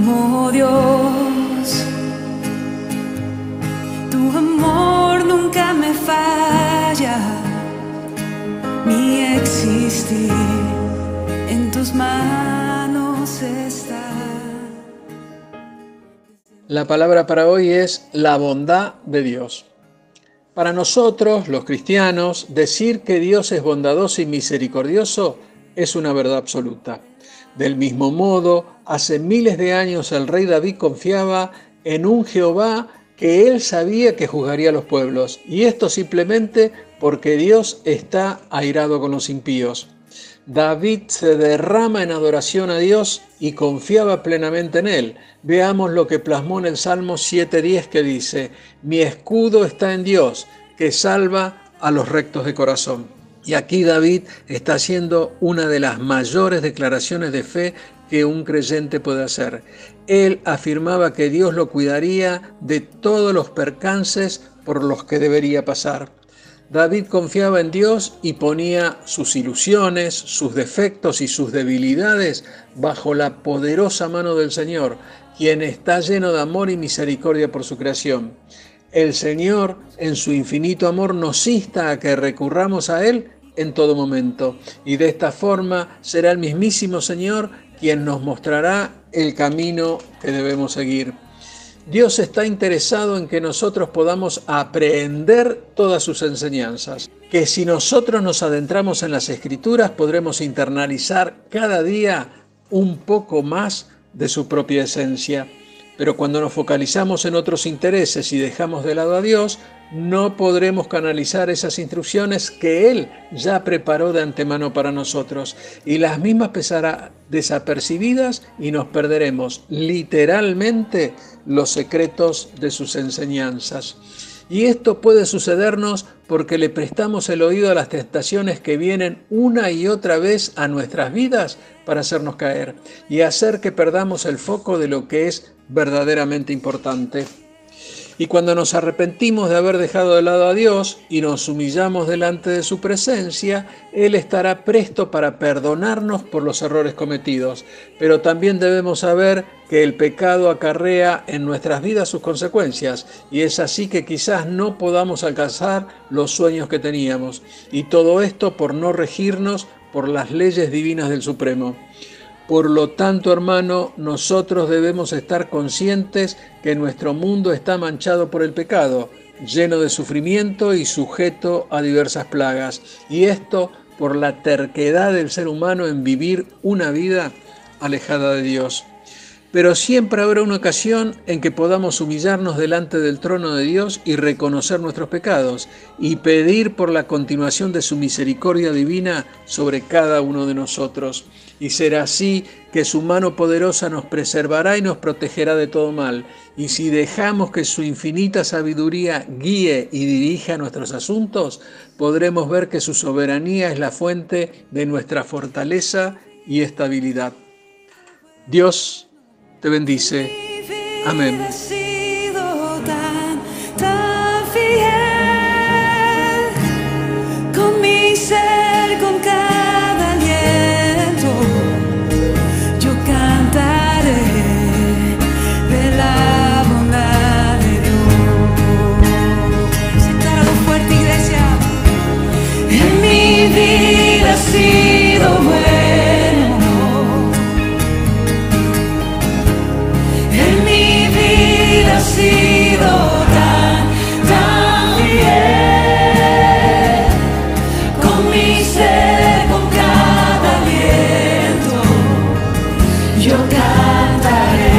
amo, Dios. Tu amor nunca me falla. Mi existir en tus manos está. La palabra para hoy es la bondad de Dios. Para nosotros, los cristianos, decir que Dios es bondadoso y misericordioso es una verdad absoluta. Del mismo modo, hace miles de años el rey David confiaba en un Jehová que él sabía que juzgaría a los pueblos, y esto simplemente porque Dios está airado con los impíos. David se derrama en adoración a Dios y confiaba plenamente en Él. Veamos lo que plasmó en el Salmo 7:10 que dice: mi escudo está en Dios, que salva a los rectos de corazón. Y aquí David está haciendo una de las mayores declaraciones de fe que un creyente puede hacer. Él afirmaba que Dios lo cuidaría de todos los percances por los que debería pasar. David confiaba en Dios y ponía sus ilusiones, sus defectos y sus debilidades bajo la poderosa mano del Señor, quien está lleno de amor y misericordia por su creación. El Señor, en su infinito amor, nos insta a que recurramos a Él en todo momento, y de esta forma será el mismísimo Señor quien nos mostrará el camino que debemos seguir. Dios está interesado en que nosotros podamos aprender todas sus enseñanzas, que si nosotros nos adentramos en las Escrituras podremos internalizar cada día un poco más de su propia esencia. Pero cuando nos focalizamos en otros intereses y dejamos de lado a Dios, no podremos canalizar esas instrucciones que Él ya preparó de antemano para nosotros, y las mismas pasarán desapercibidas y nos perderemos literalmente los secretos de sus enseñanzas. Y esto puede sucedernos porque le prestamos el oído a las tentaciones que vienen una y otra vez a nuestras vidas para hacernos caer y hacer que perdamos el foco de lo que es verdaderamente importante. Y cuando nos arrepentimos de haber dejado de lado a Dios y nos humillamos delante de su presencia, Él estará presto para perdonarnos por los errores cometidos. Pero también debemos saber que el pecado acarrea en nuestras vidas sus consecuencias, y es así que quizás no podamos alcanzar los sueños que teníamos. Y todo esto por no regirnos por las leyes divinas del Supremo. Por lo tanto, hermano, nosotros debemos estar conscientes que nuestro mundo está manchado por el pecado, lleno de sufrimiento y sujeto a diversas plagas. Y esto por la terquedad del ser humano en vivir una vida alejada de Dios. Pero siempre habrá una ocasión en que podamos humillarnos delante del trono de Dios y reconocer nuestros pecados y pedir por la continuación de su misericordia divina sobre cada uno de nosotros. Y será así que su mano poderosa nos preservará y nos protegerá de todo mal. Y si dejamos que su infinita sabiduría guíe y dirija nuestros asuntos, podremos ver que su soberanía es la fuente de nuestra fortaleza y estabilidad. Dios te bendice. Amén. Con mi ser, con cada aliento, yo cantaré de la bondad de Dios. Decláralo fuerte, iglesia. En mi vida ha sido bueno. Ha sido tan fiel, con mi ser, con cada aliento, yo cantaré.